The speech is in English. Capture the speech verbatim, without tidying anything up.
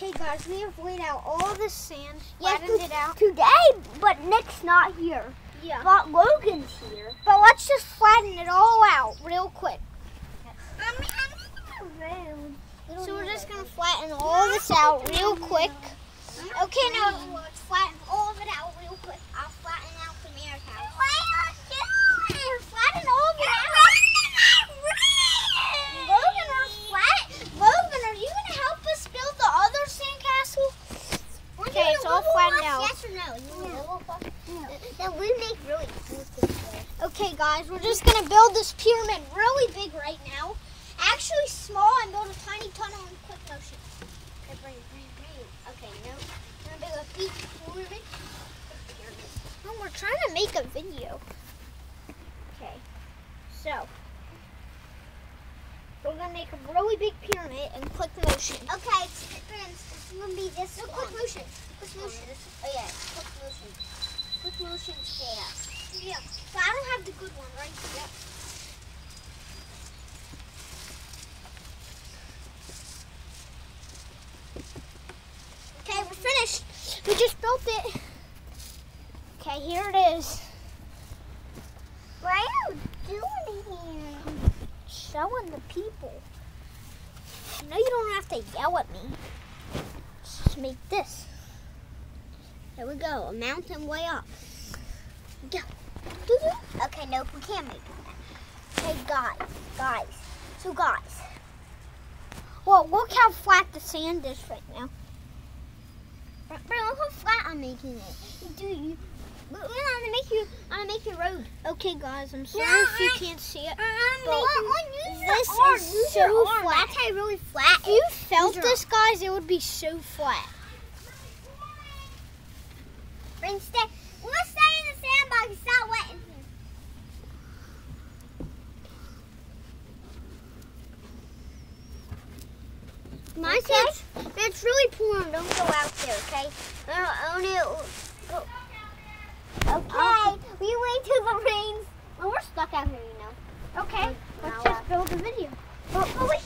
Okay, guys, we have laid out all the sand, Yes, flattened it out. Today, but Nick's not here. Yeah. But Logan's here. But let's just flatten it all out real quick. I mean, I'm in the room. So we're just going to flatten all this out real quick. Okay, now let's flatten all of it out real quick. I'll flatten out the mirror house. Why are you doing? Flatten all of it out. Logan, are flat. Logan, are you going to help us build the other sandcastle? Okay, it's all flattened out. Yes or no? You want no. Then we make really cool. Okay, guys, we're just going to build this pyramid really big right now. Actually small and build a tiny tunnel in quick motion. Okay, bring it, bring it, bring it. Okay, no. We're going to build a big pyramid. Oh, we're trying to make a video. Okay, so we're going to make a really big pyramid in quick motion. Okay, friends, it's going to be this No, one. quick motion. Quick motion. Oh, yeah, quick motion. Quick motion, yeah. Yeah, but I don't have the good one, right? Yep. Okay, we're finished. We just built it. Okay, here it is. What are you doing here? Showing the people. No, you don't have to yell at me. Just make this. There we go, a mountain way up. Go. Doo-doo. Okay, nope, we can't make it. Okay, guys, guys. So, guys. Well, look how flat the sand is right now. Bro, look how flat I'm making it. You do you? I'm gonna make you. I'm gonna make your road. Okay, guys, I'm sorry No, if you I- can't see it. I'm But making this this arm. is Use so your arm. flat. That's how really flat. If you is. felt Use your this, guys, it would be so flat. Bring stay. We're gonna stay in the sandbox. It's not wet in here. My Okay. kids, it's really pouring. Don't go out there, okay? Uh, only. Oh. Okay. We wait till the rains. Well, we're stuck out here, you know. Okay, Now, let's just uh, build a video. But, but we